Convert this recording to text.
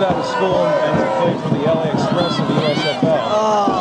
out of school and played for the LA Express in the USFL.